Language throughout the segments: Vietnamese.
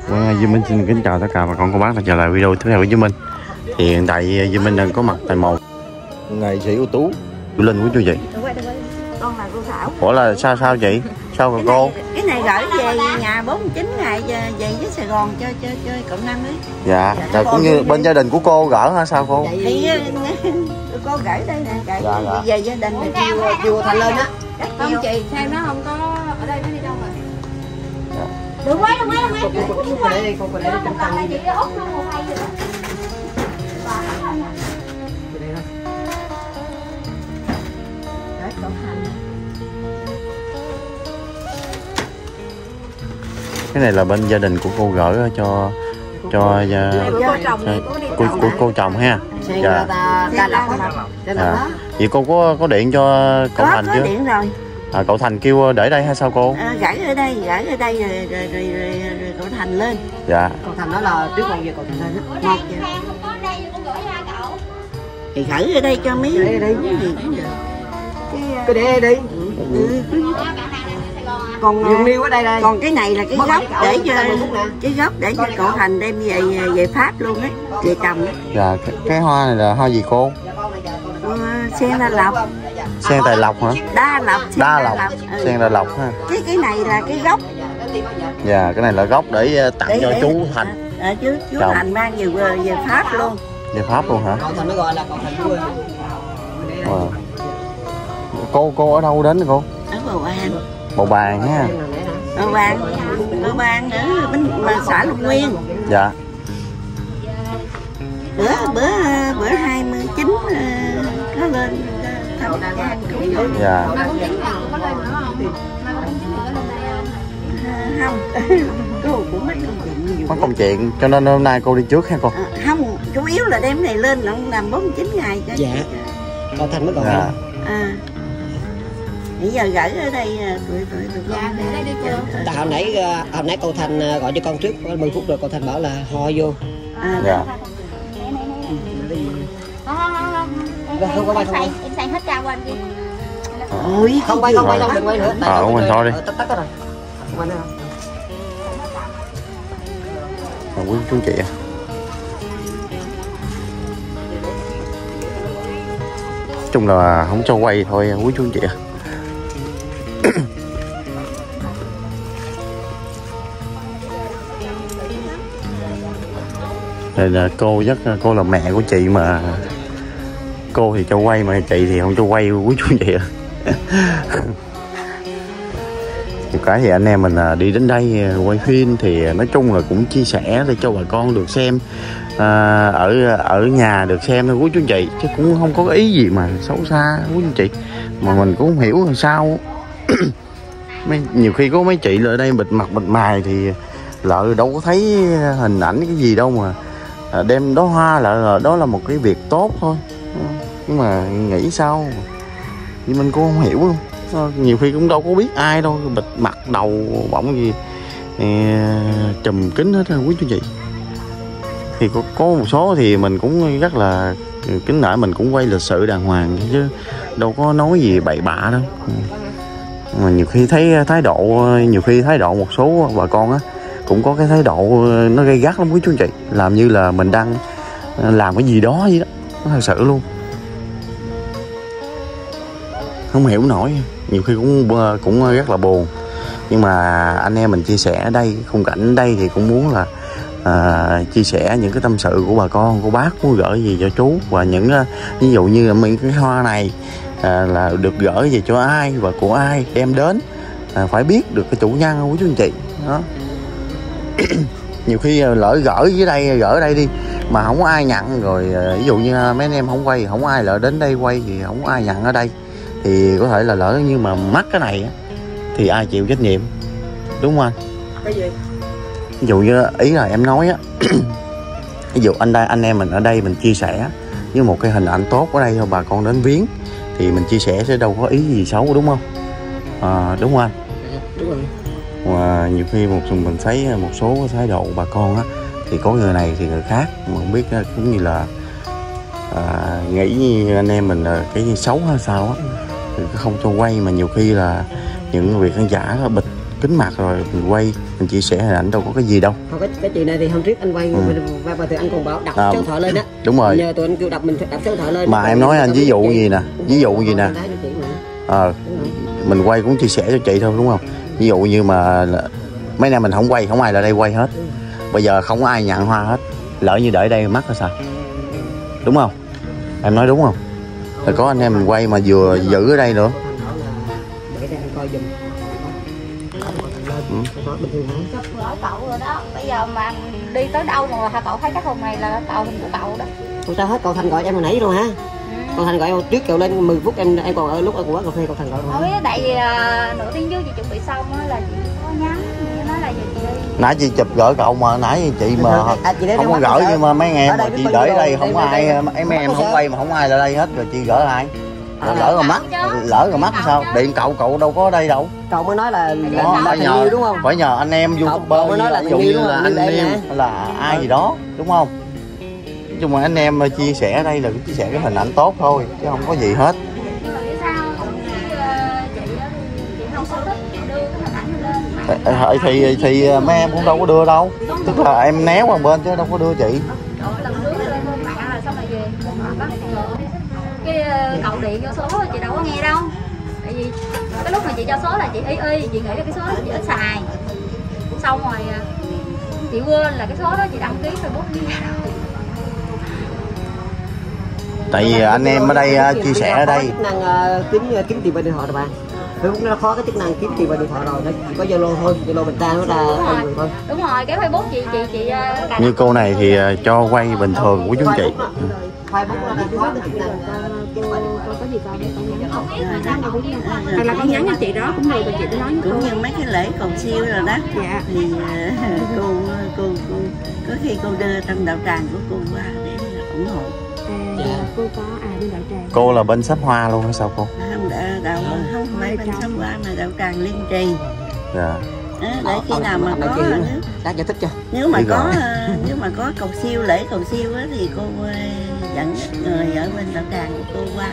Duy Minh xin kính chào tất cả bà con cô bác đã trở lại video tiếp theo của Duy Minh. Thì hiện tại Duy Minh đang có mặt tại một nghệ sĩ ưu tú Vũ Linh của chú chị. Con là cô Thảo. Ủa là sao chị? Sao rồi cô? Cái này gửi về nhà 49 ngày về với Sài Gòn cho cậu Năm ấy. Dạ, rồi cũng như bên gia đình của cô gỡ hả sao cô? Thì cô gửi đây nè, gửi về gia đình chưa thành lên á. Không chị, theo nó không có ở đây nó đi đâu rồi. Đừng quá. Cô để đi, cô để đi trong phòng đi. Cái này là bên gia đình của cô gửi cho cô chồng ha. Dạ. Vậy cô có điện cho cậu Thành chưa? Có điện rồi. Cậu Thành kêu để đây hay sao cô? Gửi ở đây rồi cậu Thành lên. Dạ. Cậu Thành đó là trước còn về cậu Thành lên á. Thì gửi ở đây cho mấy để đây. Cứ để đi. Còn nhiều niêu ở đây đây. Còn cái này là cái gốc để cho cậu Thành đem về Pháp luôn á, về trồng á. Dạ, cái hoa này là hoa gì cô? Sen Đa Lộc. Sen Tài Lộc hả? Đa Lộc. Sen Đa Lộc ha. Cái này là cái gốc. Dạ, cái này là gốc để tặng cho chú Thành. Chú Thành mang về Pháp luôn. Về Pháp luôn hả? Cậu Thành nó gọi là cậu Thành quê. Cô ở đâu đến cô? Ở Bầu Bàng. Bầu Bàng ha. Bầu Bàng ở bên xã Lục Nguyên. Dạ. Bữa 29 có lên thăm Trang cũng vô. Dạ. Không. Cô cũng mất công chuyện nhiều. Mất công chuyện cho nên hôm nay cô đi trước ha cô? Không, chủ yếu là đem này lên làm 49 ngày cho. Dạ. Cậu Thành mới gọi. Dạ. Bây giờ gửi ở đây tụi Tại hồi nãy cậu Thành gọi cho con trước 10 phút rồi cậu Thành bảo là ho vô. Dạ. Không có bay không. Em xay hết rau anh đi. Ôi, Không bay đâu, đừng quay nữa. Mình thôi đi. Tắt rồi. Không quay nữa. Quý chú chị à. Nói chung là không cho quay thôi quý chú chị à. Đây là cô là mẹ của chị mà cô thì cho quay mà chị thì không cho quay quý chú chị ạ. Một cái thì anh em mình đi đến đây quay phim thì nói chung là cũng chia sẻ để cho bà con được xem ở nhà được xem thôi quý chú chị, chứ cũng không có ý gì mà xấu xa quý chú chị, mà mình cũng không hiểu làm sao. Nhiều khi có mấy chị ở đây bịt mặt bịt mày thì lợ đâu có thấy hình ảnh cái gì đâu mà đem đó hoa là đó là một cái việc tốt thôi, nhưng mà nghĩ sao thì mình cũng không hiểu luôn. Nhiều khi cũng đâu có biết ai đâu, bịt mặt đầu bọng gì trùm kín hết quý chú chị. Thì có một số thì mình cũng rất là kính nể, mình cũng quay lịch sự đàng hoàng chứ đâu có nói gì bậy bạ đâu. Mà nhiều khi thấy thái độ một số bà con á cũng có cái thái độ nó gay gắt lắm quý chú chị, làm như là mình đang làm cái gì đó vậy đó, nó thật sự luôn không hiểu nổi. Nhiều khi cũng rất là buồn, nhưng mà anh em mình chia sẻ ở đây khung cảnh ở đây thì cũng muốn là chia sẻ những cái tâm sự của bà con của bác muốn gửi gì cho chú, và những ví dụ như là cái hoa này là được gửi về cho ai và của ai đem đến, phải biết được cái chủ nhân của chú anh chị đó. Nhiều khi lỡ gửi ở đây đi mà không có ai nhận, rồi ví dụ như mấy anh em không quay, không ai lỡ đến đây quay thì không có ai nhận ở đây, thì có thể là lỡ như mà mắc cái này á, thì ai chịu trách nhiệm, đúng không anh? Cái gì? Ví dụ như ý là em nói á, ví dụ anh em mình ở đây mình chia sẻ như một cái hình ảnh tốt ở đây thôi, bà con đến viếng thì mình chia sẻ sẽ đâu có ý gì xấu, đúng không? Đúng không anh? Đúng rồi. Và nhiều khi mình thấy một số thái độ bà con á, thì có người này thì người khác, mà không biết cũng như là nghĩ như anh em mình là cái xấu hay sao á, thì không cho quay. Mà nhiều khi là những vị khán giả bịt kính mặt rồi mình quay, mình chia sẻ hình ảnh đâu có cái gì đâu. Không, cái chị này thì hôm trước anh quay và từ anh còn bảo đọc số điện thoại lên á. Đúng rồi. Nhờ tụi anh kêu đọc, mình đọc số điện thoại lên. Mà em nói anh ví dụ gì nè, ví dụ gì nè. Mình quay cũng chia sẻ cho chị thôi đúng không? Ví dụ như mà mấy nay mình không quay, không ai lại đây quay hết. Bây giờ không có ai nhận hoa hết. Lỡ như để đây mắc là sao? Đúng không? Em nói đúng không? Rồi có anh em mình quay mà vừa giữ ở đây nữa. Để đây anh coi giùm. Bình thường hả? Chụp ở cậu rồi đó. Bây giờ mà đi tới đâu mà cậu thấy cái thùng này là cậu hình của cậu đó. Ủa sao hết? Cậu Thành gọi em hồi nãy luôn hả? Cậu Thành gọi em trước cậu lên 10 phút em còn ở lúc ở quán cà phê cậu Thành gọi. Không biết tại vì nửa tiếng trước chị chuẩn bị xong á là chị có nhắn nói là giờ chị đi. Nãy chị chụp gửi cậu mà nãy chị mà không có gửi, nhưng mà mấy em mà chị để đây không có ai, em không quay mà không ai lại đây hết rồi chị gửi ai? Lỡ rồi mắc sao? Điện cậu đâu có ở đây đâu. Cậu mới nói là phải nhờ đúng không? Phải nhờ anh em YouTuber mới nói là ví dụ như là anh em hay là ai gì đó đúng không? Nói chung là anh em chia sẻ ở đây là chia sẻ cái hình ảnh tốt thôi chứ không có gì hết. Nhưng mà biết sao chị không có thích đưa cái hình ảnh lên. Thì mấy em cũng đâu có đưa đâu, tức là em néo qua bên chứ đâu có đưa chị. Lần trước lên mạng là xong rồi về cái cậu điện vô số chị đâu có nghe đâu, tại vì cái lúc mà chị cho số là chị y chị nghĩ là cái số đó chị ít xài, xong rồi chị quên là cái số đó chị đăng ký Facebook. Tại vì anh em ở đây chia sẻ ở đây chức năng kiếm tiền bằng điện thoại rồi bạn. Facebook nó khó cái chức năng kiếm tiền bằng điện thoại rồi, nó chỉ có Zalo thôi, Zalo mình ta nó là con người thôi. Đúng rồi, cái Facebook chị như cô này thì cho quay bình thường của chú chị. Facebook là khó cái chức năng có gì con hay là con nhắn cho chị đó cũng được, chị cứ nói cũng như mấy cái lễ cầu siêu rồi đó. Dạ. Thì cô có khi cô đưa trong đạo tràng của cô qua để ủng hộ. Cô có bên đạo tràng. Cô là bên shop hoa luôn hay sao cô? Không phải bên shop hoa mà đạo tràng Liên Trì. Dạ. Để khi nào mà có giải thích cho. Nếu mà có cầu siêu, lễ cầu siêu á thì cô dẫn người ở bên đạo tràng của cô qua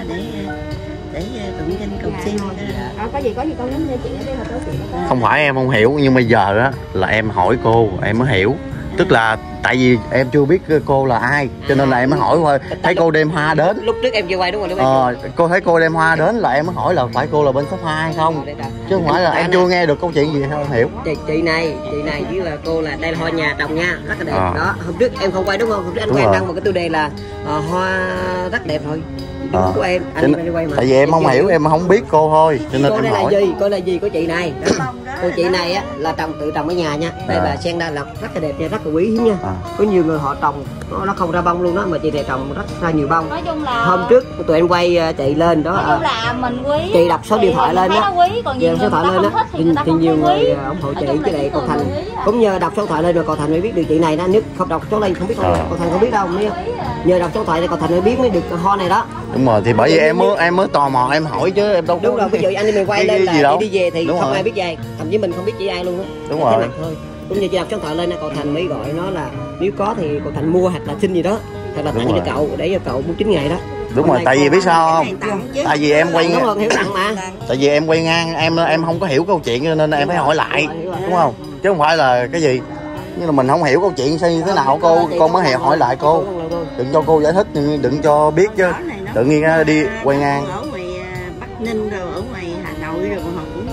để tụng kinh cầu siêu. Có gì con nhắn cho chị ở đây chị. Không phải em không hiểu, nhưng bây giờ á là em hỏi cô em mới hiểu. Tức là tại vì em chưa biết cô là ai cho nên là em mới hỏi thôi. Thấy cô đem hoa đến lúc trước em chưa quay đúng không? Cô thấy cô đem hoa đến là em mới hỏi là phải cô là bên shop hoa hay không, chứ không phải là em chưa nghe được câu chuyện gì không hiểu. Chị này với là cô là đây là hoa nhà trồng nha, rất là đẹp. Đó hôm trước em không quay đúng không? Hôm trước anh quay đăng một cái tiêu đề là hoa rất đẹp thôi. Của em quay mà. Tại vì em không hiểu, em không biết cô thôi cho nên cô em đây hỏi. Cô là gì của chị này đó. Cô chị này á là tự trồng ở nhà nha. Đây là sen đa lộc rất là đẹp nha, rất là quý hiếm nha. Có nhiều người họ trồng nó không ra bông luôn đó, mà chị này trồng rất ra nhiều bông. Nói chung là hôm trước tụi em quay chị lên đó. Nói chung là mình quý. Chị đọc số điện thoại lên đó. Còn nhiều số điện thoại lên đó thì nhiều người ủng hộ chị với lại cậu Thành. Cũng nhờ đọc số điện thoại lên rồi cậu Thành mới biết được chị này đó. Nếu không đọc số đây không biết cậu Thành không biết đâu. Nhờ đọc số điện thoại này cậu Thành mới biết mới được hoa này đó. Đúng rồi, thì bởi vì em mới tò mò em hỏi chứ em đâu có. Đúng rồi, ví dụ anh đi mình quay lên là đi về thì không ai biết về, thậm chí mình không biết chị ai luôn đó. Đúng rồi. Thôi. Cũng như chị đọc số điện thoại lên cậu Thành mới gọi nó là nếu có thì cậu Thành mua hoặc là xin gì đó, hoặc là tặng cho cậu để cho cậu mua 9 ngày đó. Đúng rồi, tại vì biết sao không? Tại vì em quay ngang. Hiểu tặng mà. Tại vì em quay ngang, em không có hiểu câu chuyện cho nên em phải hỏi lại, đúng không? Chứ không phải là cái gì. Nhưng mà mình không hiểu câu chuyện như thế nào cô mới hỏi lại cô. Đừng cho cô giải thích, đừng cho biết chứ. Tự nhiên đi quay ngang. Ở ngoài Bắc Ninh rồi ở ngoài Hà Nội rồi họ cũng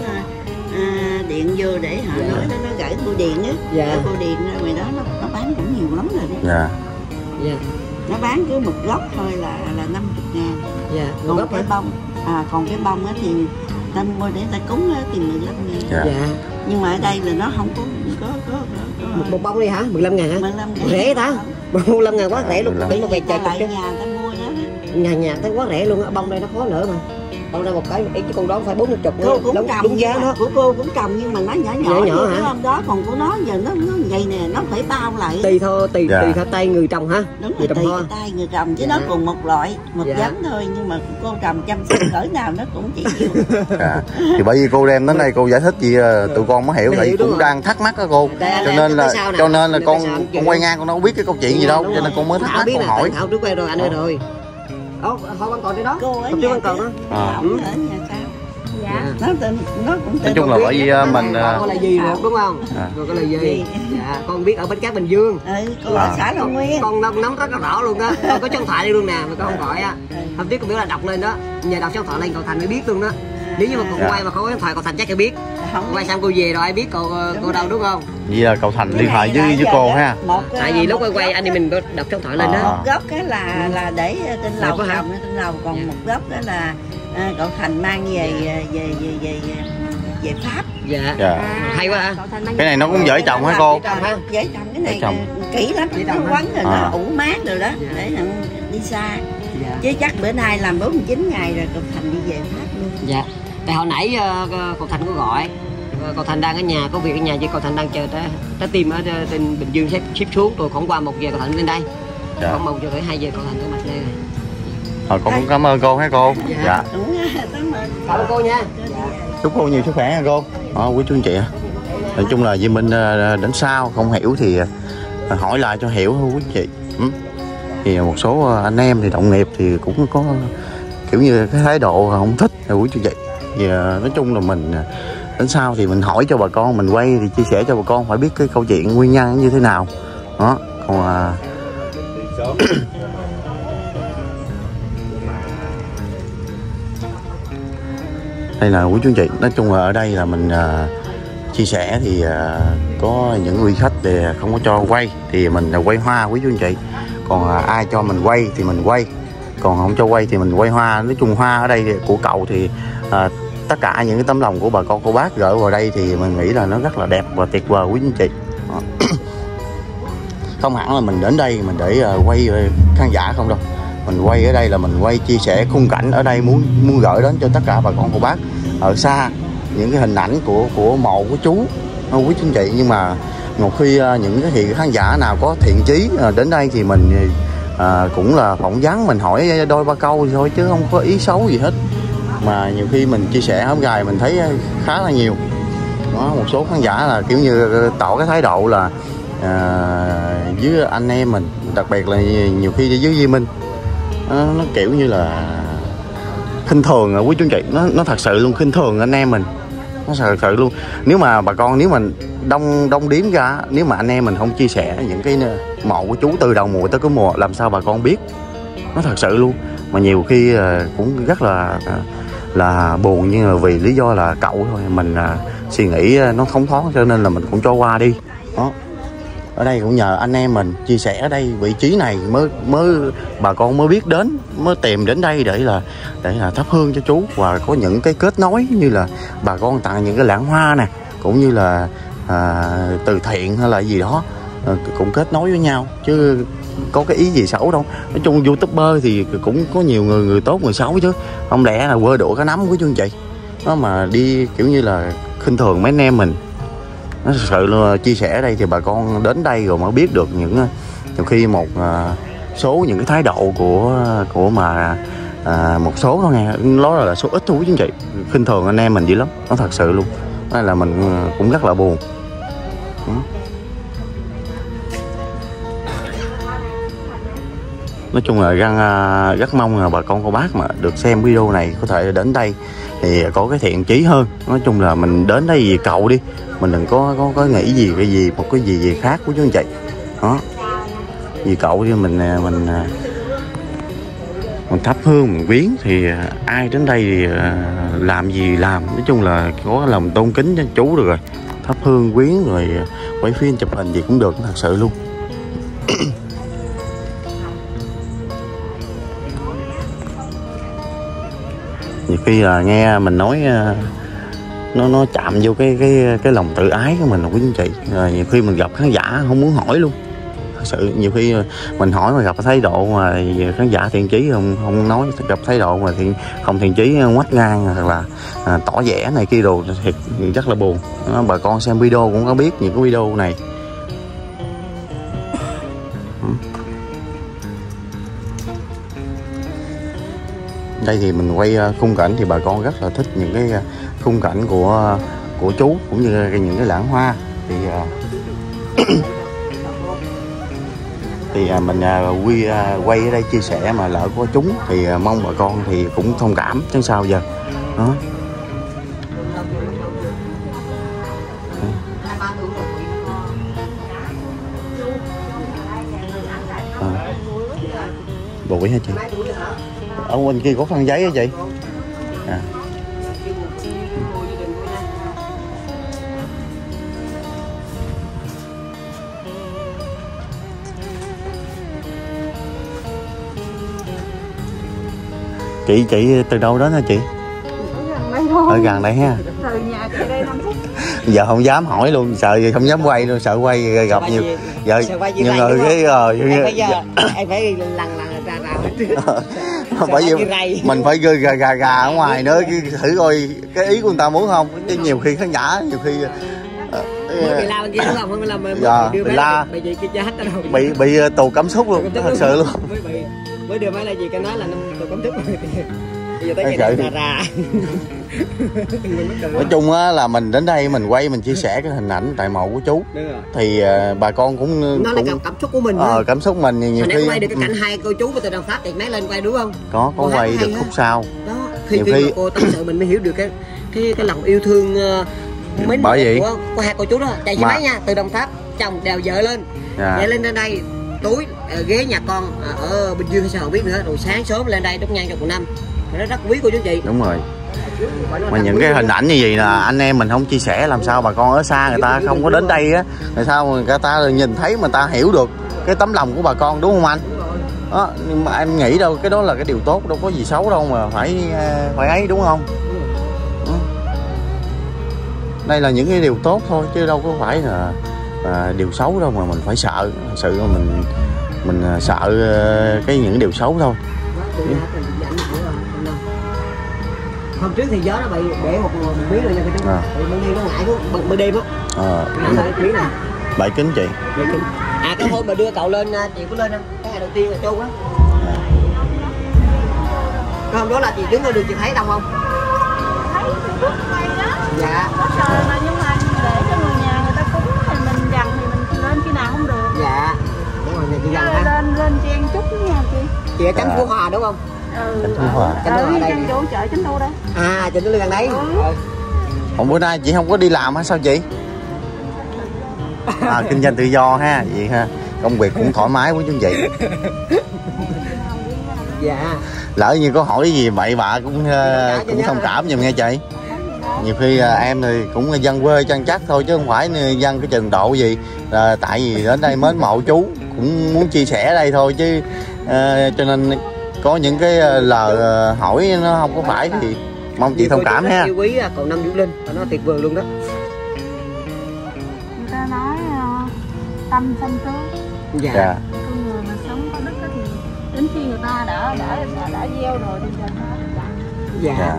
điện vô để họ nói nó gửi bưu điện á. Dạ. Bưu điện ngoài đó nó bán cũng nhiều lắm rồi đấy. Dạ. Dạ. Nó bán cứ một gốc thôi là 50.000. Dạ. Còn cái bông còn cái bông á thì ta mua để ta cúng á thì 15.000. Dạ. Dạ. Nhưng mà ở đây là nó không có một bông đi hả? 15.000 hả? 15.000. Rẻ ta. 15.000 quá rẻ luôn. Để nó về chạy chục nhà ta mua đó. Nhà thấy quá rẻ luôn á, bông đây nó khó nở mà. Bông đây một cái chứ con đó phải 40 cô cũng trồng đúng giá đó. Của cô cũng trồng nhưng mà nó nhỏ hả? Không đó, còn của nó giờ nó vậy nè, nó phải bao lại. Tùy theo tay người trồng ha. Đúng rồi, tùy tay người trồng chứ nó cùng một loại, một giống thôi, nhưng mà cô trồng chăm sóc cỡ nào nó cũng chỉ chịu. Thì bởi vì cô đem đến đây cô giải thích gì tụi con mới hiểu, tại cũng đang thắc mắc đó cô. Cho nên là con quay ngang con đâu biết cái câu chuyện gì đâu, cho nên con mới thắc mắc con hỏi. Thảo trước quay rồi anh ơi rồi. Thôi con còn đi đó. Cô ở nhà còn đó. ở nhà sao? Dạ nó cũng nói chung là bởi vì mình con là gì được đúng không? Rồi con là gì? Dạ, con biết ở Bến Cát Bình Dương. Con ở xã Long Nguyên. Con nắm rất là rõ luôn đó. Con có số điện thoại đi luôn nè, mà con không gọi á. Hôm trước con biết là đọc lên đó, nhờ đọc số điện thoại lên cậu Thành mới biết luôn đó. Nếu như mà con quay mà không có điện thoại cậu Thành chắc chưa biết. Quay xong cô về rồi ai biết cô đâu đúng không? Vậy là cậu Thành liên hệ với cô ha. Tại vì lúc quay anh thì mình có đọc số điện thoại lên đó. Một góc cái là để tên lầu trồng tên lầu, còn một góc đó là cậu Thành mang về Pháp. Dạ. Hay quá hả? Cái này nó cũng dễ trồng hả cô? Dễ trồng, cái này kỹ lắm, nó quấn rồi nó ủ mát rồi đó, để đi xa. Chứ chắc bữa nay làm 49 ngày rồi cậu Thành đi về Pháp luôn. Dạ. Tại hồi nãy cậu Thành có gọi, cậu Thành đang ở nhà, có việc ở nhà chứ cậu Thành đang chờ trái tim ở trên Bình Dương ship xuống rồi khoảng qua 1 giờ cậu Thành lên đây. Khoảng 1 giờ tới 2 giờ cậu Thành có mặt đây. Con cũng cảm ơn cô hả cô? Dạ. Cảm ơn cô nha. Chúc cô nhiều sức khỏe nha cô. Quý chú anh chị. Nói chung là Duy Minh đến sau không hiểu thì hỏi lại cho hiểu thôi quý chị. Thì một số anh em thì đồng nghiệp thì cũng có kiểu như cái thái độ không thích quý chú chị. Thì nói chung là mình đến sau thì mình hỏi cho bà con, mình quay thì chia sẻ cho bà con phải biết cái câu chuyện nguyên nhân như thế nào. Đó. Còn đây là quý chú anh chị, nói chung là ở đây là mình chia sẻ thì có những quý khách thì không có cho quay thì mình quay hoa quý chú anh chị, còn ai cho mình quay thì mình quay, còn không cho quay thì mình quay hoa. Nói chung hoa ở đây của cậu thì tất cả những cái tấm lòng của bà con cô bác gửi vào đây thì mình nghĩ là nó rất là đẹp và tuyệt vời quý anh chị. Không hẳn là mình đến đây mình để quay khán giả không đâu, mình quay ở đây là mình quay chia sẻ khung cảnh ở đây, muốn gửi đến cho tất cả bà con cô bác ở xa những cái hình ảnh của mộ của chú quý anh chị. Nhưng mà một khi những cái khán giả nào có thiện chí đến đây thì mình cũng là phỏng vấn, mình hỏi đôi ba câu thì thôi chứ không có ý xấu gì hết. Mà nhiều khi mình chia sẻ hóm gài mình thấy khá là nhiều đó, một số khán giả là kiểu như tỏ cái thái độ là với anh em mình, đặc biệt là nhiều khi với Duy Minh nó kiểu như là khinh thường quý chú anh chị, nó thật sự luôn, khinh thường anh em mình, nó thật sự luôn. Nếu mà bà con, nếu mà đông điếm ra, nếu mà anh em mình không chia sẻ những cái mộ của chú từ đầu mùa tới cuối mùa, làm sao bà con biết, nó thật sự luôn. Mà nhiều khi cũng rất là buồn, nhưng mà vì lý do là cậu thôi, mình suy nghĩ nó thống thoáng cho nên là mình cũng cho qua đi đó. Ở đây cũng nhờ anh em mình chia sẻ ở đây, vị trí này mới bà con mới biết đến, mới tìm đến đây để là thắp hương cho chú, và có những cái kết nối như là bà con tặng những cái lẵng hoa nè, cũng như là từ thiện hay là gì đó, cũng kết nối với nhau chứ có cái ý gì xấu đâu. Nói chung YouTuber thì cũng có nhiều người tốt người xấu chứ không lẽ là quơ đũa cá nắm của chú anh chị đó mà đi kiểu như là khinh thường mấy anh em mình. Nó thật sự là chia sẻ ở đây thì bà con đến đây rồi mới biết được những nhiều khi một số những cái thái độ của mà một số thôi nghe, nó là số ít thôi chứ anh chị, khinh thường anh em mình dữ lắm, nó thật sự luôn. Đây là mình cũng rất là buồn. Nói chung là rất mong là bà con cô bác mà được xem video này có thể đến đây thì có cái thiện chí hơn. Nói chung là mình đến đây vì cậu đi, mình đừng có nghĩ gì một cái gì khác của chú anh chị đó. Vì cậu thì mình thắp hương mình viếng thì ai đến đây thì làm gì làm, nói chung là có lòng tôn kính cho chú được rồi, thắp hương viếng rồi quay phim chụp hình gì cũng được, thật sự luôn. Nhiều khi là nghe mình nói nó chạm vô cái lòng tự ái của mình, quý anh chị. Nhiều khi mình gặp khán giả không muốn hỏi luôn, thật sự nhiều khi mình hỏi mà gặp thái độ mà khán giả thiện chí không nói, gặp thái độ mà không thiện chí ngoắt ngang hoặc là tỏ vẻ này kia đồ thì rất là buồn. Bà con xem video cũng có biết những cái video này. Đây thì mình quay khung cảnh thì bà con rất là thích những cái khung cảnh của chú, cũng như những cái lẵng hoa thì mình quay ở đây chia sẻ mà lỡ có chúng thì mong bà con thì cũng thông cảm chứ sao giờ đó. Bụi hả chị? Ở bên kia có khăn giấy hả chị? À. Chị từ đâu đến hả chị? Ở gần đây ha. Từ nhà chị đây 5 phút. Giờ không dám hỏi luôn, sợ không dám quay luôn, sợ quay gặp nhiều giờ nhiều người cái em phải lần ra bởi vì mình phải gà ở ngoài nữa thử coi cái ý của người ta muốn không, chứ nhiều khi khán giả nhiều khi bị la bên kia đúng không? Bị la bị tù cảm xúc luôn, thật sự luôn. Mới đưa máy là gì cái nói là tù cảm xúc rồi. Bây giờ tới ngày ra nói chung á là mình đến đây mình quay mình chia sẻ cái hình ảnh tại mộ của chú thì bà con cũng nó là cảm xúc của mình cảm xúc mình nhiều khi quay được cái cảnh hai cô chú của Từ Đồng Tháp thì máy lên quay đúng không? Có quay được khúc sau đó khi mà cô tâm sự mình mới hiểu được cái lòng yêu thương mến của hai cô chú đó. Chạy xe máy nha, Từ Đồng Tháp chồng đèo vợ lên vậy lên đây túi ghế nhà con ở Bình Dương hay sao không biết nữa, rồi sáng sớm lên đây đốt nhang cho cụ Năm, nó rất quý cô chú chị. Đúng rồi, mà những cái hình ảnh như vậy là anh em mình không chia sẻ làm sao bà con ở xa người ta không có đến đây á, làm sao người ta nhìn thấy mà ta hiểu được cái tấm lòng của bà con, đúng không anh? Đó, nhưng mà em nghĩ đâu cái đó là cái điều tốt, đâu có gì xấu đâu mà phải ấy, đúng không? Đây là những cái điều tốt thôi chứ đâu có phải là điều xấu đâu mà mình phải sợ. Thật sự mình sợ những điều xấu thôi. Hôm trước thì gió nó bị để một miếng rồi nha cái chú. Bên đây nó ngại quá, bữa đêm á. Miếng này. Bãi kính chị. Cái hôm mà đưa cậu lên chị có lên không? Cái ngày đầu tiên là trôn á. Cái hôm đó là chị đứng ở đường chị thấy đông không? Thấy rất hay đó. Dạ. Có trời mà nhưng mà để cho người nhà người ta cúng thì mình dằn thì mình lên khi nào không được. Dạ. Đúng rồi, chị dằn ha. Lên chen chút nha chị. Chị ở Chánh Phú Hòa đúng không? Chánh Phú Hòa. Trên chỗ chợ Chánh Đô đây. Trên cái gần đấy. Còn bữa nay chị không có đi làm hả sao chị? Kinh doanh tự do ha, vậy ha. Công việc cũng thoải mái của chú chị. Dạ. Lỡ như có hỏi gì bậy bạ cũng thông cảm giùm nghe chị. Nhiều khi em thì cũng dân quê chân chắc thôi chứ không phải dân cái trình độ gì. Tại vì đến đây mến mộ chú cũng muốn chia sẻ đây thôi chứ cho nên có những cái lời hỏi nó không có phải thì mong chị thông cảm ha. Yêu quý cậu Năm Vũ Linh, nó tuyệt vời luôn đó. Người ta nói tâm sanh tướng. Dạ. Con người mà sống có đức thì đến khi người ta đã gieo rồi thì giờ nó dạ.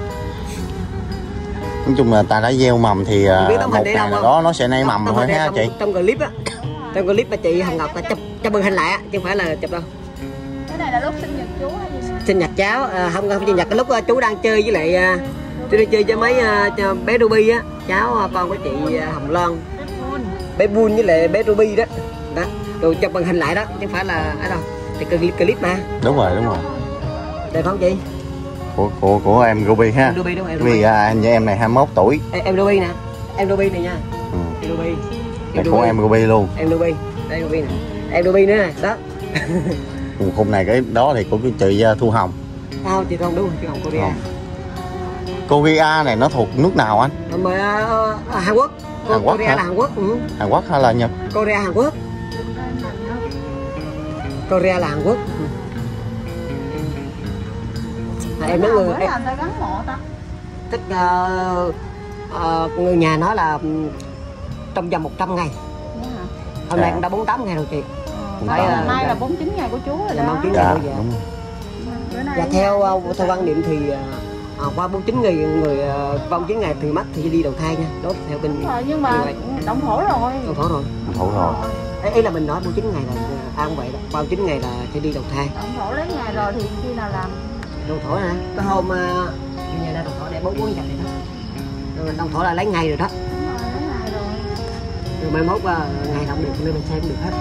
Nói chung là ta đã gieo mầm thì một ngày nào đó nó sẽ nảy mầm thôi ha chị. Trong clip á, trong clip mà chị Hằng Ngọc cho mừng hình lại á, chứ không phải là chụp đâu. Cái này là lúc sinh nhật chú hay gì? Sinh nhật cháu, không sinh nhật cái lúc chú đang chơi với lại chú đi chơi với mấy cho bé Ruby á, cháu con của chị Hồng Loan, bé Bun với lại bé Ruby đó, đó, rồi chụp màn hình lại đó, chứ không phải là ở đâu, thì clip mà. Đúng rồi. Được không chị? Của em Ruby ha. Em Ruby đúng không? Vì em này 21 tuổi. Em Ruby nè, em Ruby này nha. Em Ruby. Này của em Ruby luôn. Em Ruby, đây Ruby nè, em Ruby nữa nè, đó. Khung này cái đó thì của cái chị Thu Hồng. Sao chị Thu đúng không? Chị Hồng Korea. Korea này nó thuộc nước nào anh? Hàn Quốc. Hàn Quốc Korea hả? là Hàn Quốc. Hàn Quốc hay là Nhật? Korea Hàn Quốc. Korea là Hàn Quốc. Em nói người em ta gắn mộ ta. tức người nhà nói là trong vòng 100 ngày. Hôm nay cũng đã 48 ngày rồi chị. Hôm nay là 49 ngày của chú rồi đó. 49 ngày rồi. Và theo quan niệm thì qua 49 ngày người qua 49 ngày thì mất thì đi đầu thai nha. Đó theo kinh. Nhưng mà động thổ rồi. Động thổ rồi. Ý là mình nói 49 ngày là không vậy đó. 39 ngày là sẽ đi đầu thai. Động thổ lấy ngày rồi thì khi nào làm? Động thổ nè. Cái hôm nhà ra động thổ để 44 ngày đó. Rồi động thổ là lấy ngày rồi đó. Lấy ngày rồi. Rồi mai mốt ngày động được nên mình xem được hết.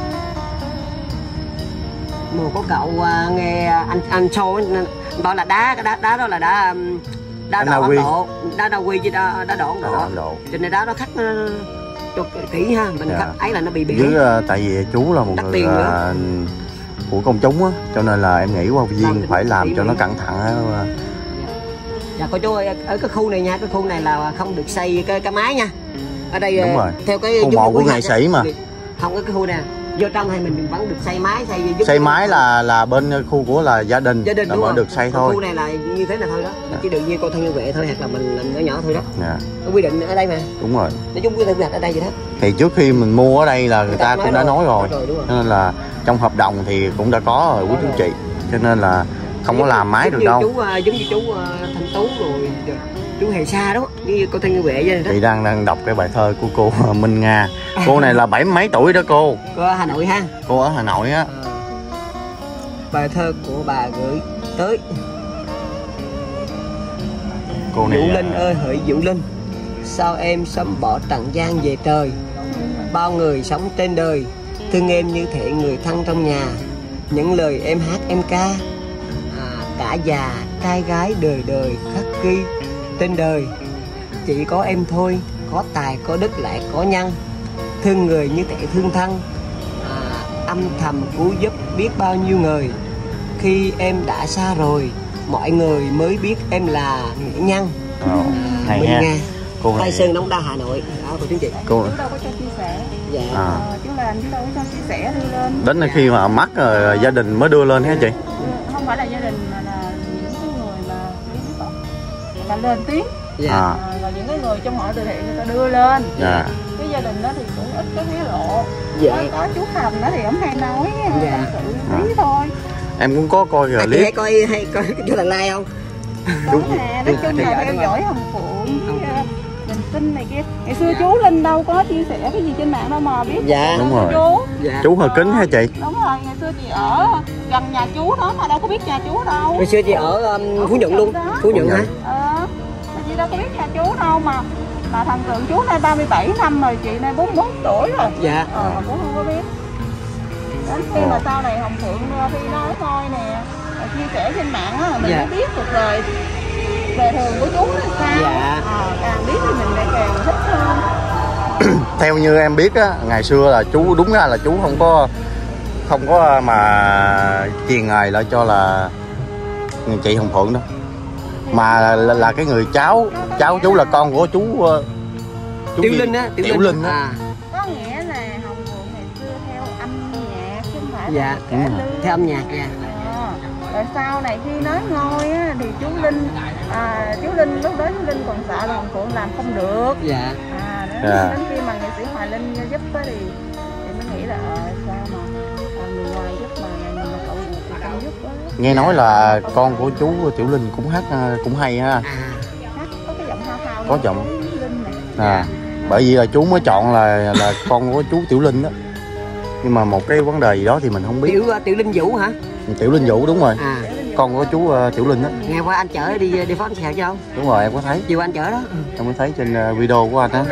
Mùa có cậu nghe anh show đó là đá đó là đá đỏ Ấn Độ, đá Na Uy chứ đá đỏ Ấn Độ. Cho nên đá nó khắc cho kỹ ha, mình khách ấy là nó bị dưới tại vì chú là một người của công chúng á, cho nên là em nghĩ qua viên phải làm cho nó cẩn thận á. Dạ cô chú ơi, ở cái khu này nha, cái khu này là không được xây cái mái nha. Ở đây đúng rồi, theo cái khu mộ của nghệ sĩ mà. Không có cái khu này vô trong thì mình vẫn được xây mái, xây mái là bên khu của là gia đình là mới được xây thôi. Khu này là như thế này thôi đó, chỉ được như cô thân nhân vệ thôi, hoặc là mình làm nhỏ nhỏ thôi đó. Nó quy định ở đây mà. Đúng rồi. Nói chung quy định ở đây vậy đó. Thì trước khi mình mua ở đây là người ta cũng đã nói rồi, cho nên là trong hợp đồng thì cũng đã có rồi quý chú chị, cho nên là không có làm mái được đâu. Giống như chú Thanh Tú rồi chú Hề Sa đó, như cô thân nhân vệ vậy đó. Chị đang đọc cái bài thơ của cô Minh Nga. Cô này là 70 mấy tuổi đó cô. Cô ở Hà Nội ha. Cô ở Hà Nội á. Bài thơ của bà gửi tới cô này. Vũ Linh ơi hỡi Vũ Linh, sao em sớm bỏ trần gian về trời. Bao người sống trên đời thương em như thể người thân trong nhà. Những lời em hát em ca, cả già trai gái đời đời khắc ghi trên đời. Chỉ có em thôi, có tài có đức lại có nhân. Thương người như thể thương thân, âm thầm cứu giúp biết bao nhiêu người. Khi em đã xa rồi, mọi người mới biết em là nghệ nhân. Minh Nga. Cô Tây Sơn Đống Đa Hà Nội. Đó cô chú chị. Chú đâu có cho chia sẻ. Dạ. Chú làm chú đâu có cho chia sẻ đưa lên. Đến khi mà mắc rồi gia đình mới đưa lên hả chị? Không phải là gia đình mà là những cái người mà lên tiếng. Dạ. Là những cái người trong hội từ thiện người ta đưa lên. Dạ. Cái gia đình đó thì cũng ít có hé lộ. Dạ. Có chú Thành đó thì ông hay nói tâm sự tí thôi. Em cũng có coi rồi clip. Hay coi chú Thành Lai không? Đúng nè, nói chung là theo dõi Hồng Phượng Bình Sinh này kia. Ngày xưa chú Linh đâu có chia sẻ cái gì trên mạng đâu mà biết. Dạ đúng rồi. Chú. Dạ. Chú hơi kính hả chị? Đúng rồi, ngày xưa chị ở gần nhà chú đó mà đâu có biết nhà chú đâu. Ngày xưa chị ở Phú Nhuận luôn. Phú Nhuận hả? Chị đâu có biết nhà chú đâu mà thần tượng chú nay 37 năm rồi, chị nay 41 tuổi rồi. Dạ. Cũng không có biết. Đến khi mà sau này Hồng Phượng Phi nói thôi nè, chia sẻ trên mạng á, mình mới biết cuộc đời về thường của chú là sao. Dạ. Càng biết thì mình lại càng thích hơn. Theo như em biết á, ngày xưa là chú đúng ra là chú không có mà truyền nghề lại cho là chị Hồng Phượng đâu, mà là cái người cháu chú là con của chú Tiểu Linh á. Tiểu Linh á. Có nghĩa là Hồng Phượng ngày xưa theo âm nhạc chứ không phải dạ theo âm nhạc. Dạ. Rồi sau này khi nói ngôi á thì chú Linh lúc đó chú Linh còn sợ là Hồng Phượng làm không được. Dạ. Đến khi mà nghệ sĩ Hoài Linh giúp á thì mới nghĩ là sao mà người ngoài giúp mà mình là cậu không giúp á. Nghe nói là con của chú Tiểu Linh cũng hát cũng hay ha. Hát có cái giọng hao có giọng bởi vì là chú mới chọn là con của chú Tiểu Linh đó, nhưng mà một cái vấn đề gì đó thì mình không biết. Tiểu Linh Vũ hả? Tiểu Linh Vũ đúng rồi. Con của chú Tiểu Linh á. Nghe qua anh chở đi phó xèo chứ không? Đúng rồi, em có thấy. Chiều anh chở đó. Em mới thấy trên video của anh á.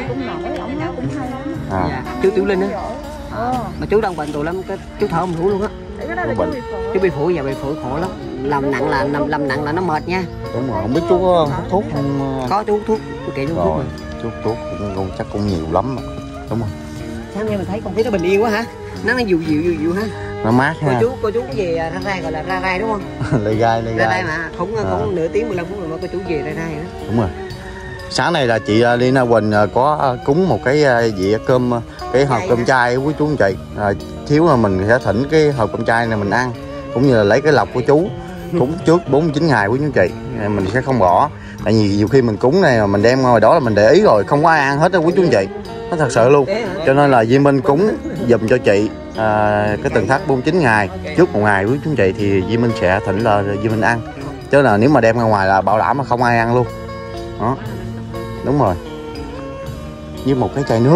Chú Tiểu Linh á. Mà chú đang bệnh tù lắm, chú thở không đủ luôn á. Chú bị phổi và bị phổi khổ lắm. Làm nặng là nó mệt nha. Đúng rồi, không biết chú có hút thuốc không? Có chú hút thuốc, chú kể chú hút thuốc. Chú thuốc cũng chắc cũng nhiều lắm mà. Đúng không? Sao nghe mình thấy không khí nó bình yên quá hả? Nó dịu ha. Nó mát ha. Cô chú cái gì ra rai gọi là ra rai đúng không? Lê gai. Ra rai mà không nửa tiếng 15 phút rồi cô chú về ra rai đó. Đúng rồi. Sáng này là chị Lina Quỳnh có cúng một cái dĩa cơm, cái hộp cơm chay của chú anh chị. Thiếu là mình sẽ thỉnh cái hộp cơm chay này mình ăn, cũng như là lấy cái lộc của chú cúng trước 49 ngày của chú anh chị. Mình sẽ không bỏ. Tại vì nhiều khi mình cúng này mà mình đem ngoài đó là mình để ý rồi, không có ai ăn hết đó quý chú anh chị. Nó thật sự luôn. Cho nên là Duy Minh cúng dùm cho chị cái từng thắt 49 ngày trước một ngày quý chú anh chị thì Duy Minh sẽ thỉnh là Duy Minh ăn. Chứ là nếu mà đem ra ngoài là bảo đảm mà không ai ăn luôn. Đó. Đúng rồi. Như một cái chai nước.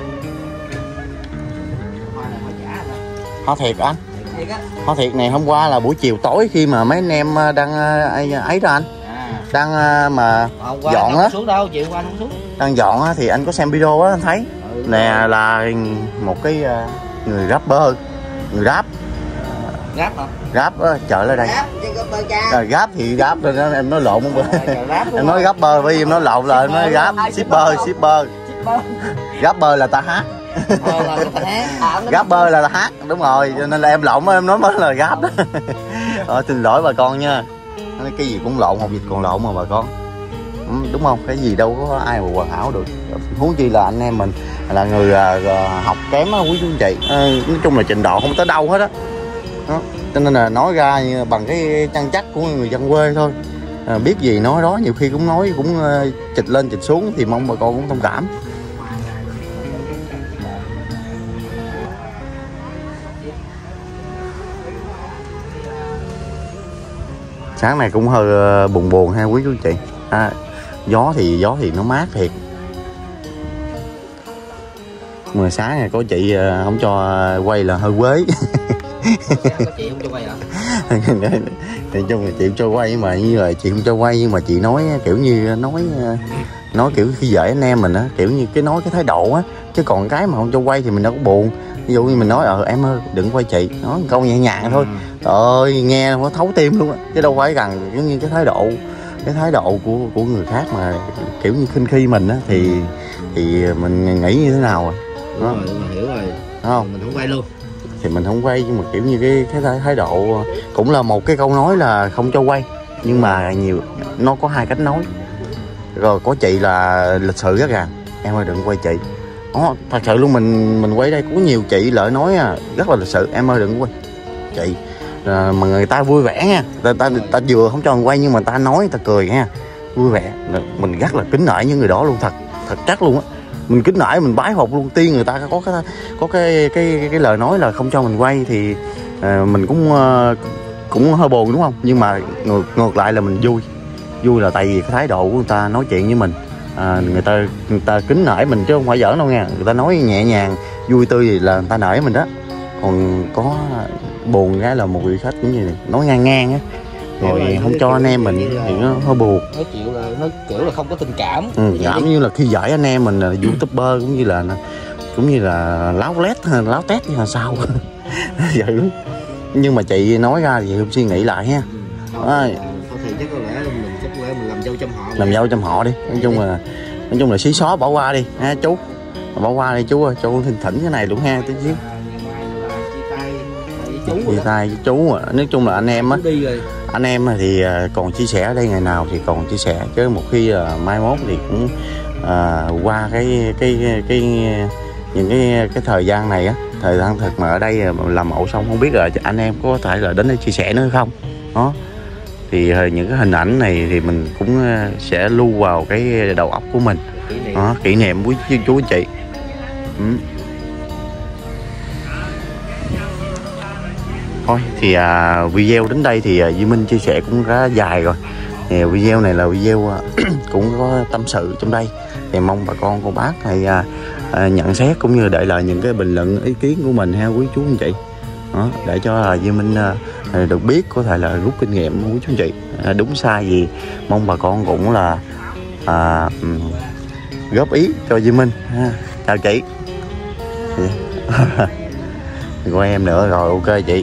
Hoa thiệt anh. Hoa thiệt này hôm qua là buổi chiều tối khi mà mấy anh em đang ấy đó anh. Đang mà dọn á. Đang dọn á thì anh có xem video á anh thấy. Nè là một cái người rapper, người rap. Rap hả? Rap á, chợ lại đây. Rap thì rap rồi đó, em nói lộn không. Em nói rapper bởi vì em nói lộn là em nói rap, shipper. Rapper là ta hát. Rapper là ta hát, đúng rồi, cho nên là em lộn em nói mới là rap. Xin lỗi bà con nha. Cái gì cũng lộn, học dịch còn lộn mà bà con. Đúng không? Cái gì đâu có ai mà hoàn hảo được. Huống chi là anh em mình là người học kém á quý chú anh chị. Nói chung là trình độ không tới đâu hết á. Đó. Cho nên là nói ra bằng cái chân chất của người dân quê thôi. Biết gì nói đó, nhiều khi cũng nói cũng chịch lên chịch xuống thì mong bà con cũng thông cảm. Sáng này cũng hơi buồn buồn ha quý chú chị. Gió thì nó mát thiệt. Mà sáng này có chị không cho quay là hơi quế. Chị không cho quay hả? Nói chung là chị cho quay mà như là chị không cho quay, nhưng mà chị nói kiểu như nói kiểu khi dễ anh em mình á, kiểu như cái nói cái thái độ á, chứ còn cái mà không cho quay thì mình đâu có buồn. Ví dụ như mình nói em ơi đừng quay chị, nói một câu nhẹ nhàng thôi, trời ơi nghe nó thấu tim luôn á, chứ đâu phải gần giống như cái thái độ của người khác mà kiểu như khinh khi mình á thì mình nghĩ như thế nào rồi. Đúng rồi, hiểu rồi. Đúng không? Mình không quay luôn. Thì mình không quay, nhưng mà kiểu như cái thái độ cũng là một cái câu nói là không cho quay, nhưng mà nó có hai cách nói. Rồi có chị là lịch sự rất là em ơi đừng quay chị. Thật sự luôn, mình quay đây có nhiều chị lợi nói rất là lịch sự, em ơi đừng quay chị. Mà người ta vui vẻ nha, ta vừa không cho mình quay nhưng mà ta nói ta cười nha, vui vẻ. Mình rất là kính nể những người đó luôn, thật chắc luôn á. Mình kính nể, mình bái phục luôn. Tiên người ta có cái lời nói là không cho mình quay thì mình cũng hơi buồn đúng không, nhưng mà ngược lại là mình vui là tại vì cái thái độ của người ta nói chuyện với mình, người ta kính nể mình chứ không phải giỡn đâu nha. Người ta nói nhẹ nhàng vui tươi thì là người ta nể mình đó. Còn có buồn cái là một vị khách cũng như này nói ngang á, rồi không cho anh em mình thì nó hơi buồn. Nó kiểu là không có tình cảm. Cảm như là khi dạy anh em mình là youtuber cũng như là láo tét như là sao. Vậy. Nhưng mà chị nói ra thì không suy nghĩ lại ha. Thôi thì chắc có lẽ mình làm dâu trong họ. Làm dâu trong họ đi. Nói chung là xí xó bỏ qua đi ha chú. Bỏ qua đi chú ơi, chú thỉnh cái này đúng ha tí xíu. Chia tay với chú à. Nói chung là anh em á, anh em thì còn chia sẻ ở đây ngày nào thì còn chia sẻ, chứ một khi mai mốt thì cũng qua những cái thời gian này á, thời gian thật mà ở đây làm mẫu xong không biết là anh em có thể là đến đây chia sẻ nữa không đó. Thì những cái hình ảnh này thì mình cũng sẽ lưu vào cái đầu óc của mình đó, kỷ niệm với chú anh chị. Thôi thì video đến đây thì Duy Minh chia sẻ cũng khá dài rồi. Thì video này là video cũng có tâm sự trong đây, thì mong bà con cô bác hay nhận xét cũng như để lại những cái bình luận ý kiến của mình ha quý chú anh chị đó, để cho Duy Minh được biết, có thể là rút kinh nghiệm quý chú anh chị. Đúng sai gì mong bà con cũng là góp ý cho Duy Minh ha. Chào chị. Của em nữa rồi, ok chị.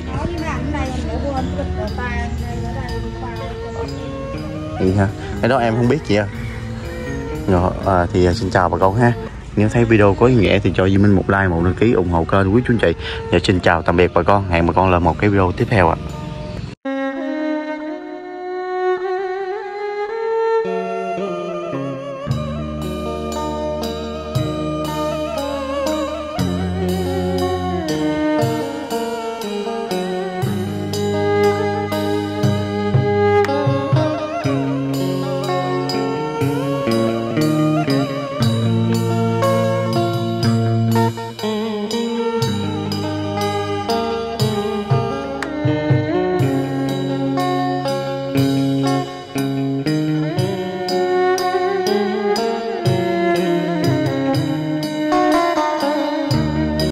Ha. Cái đó em không biết chị ạ. Rồi thì xin chào bà con ha. Nếu thấy video có ý nghĩa thì cho Duy Minh một like, một đăng ký ủng hộ kênh quý chú anh chị. Và xin chào tạm biệt bà con. Hẹn bà con là một cái video tiếp theo ạ.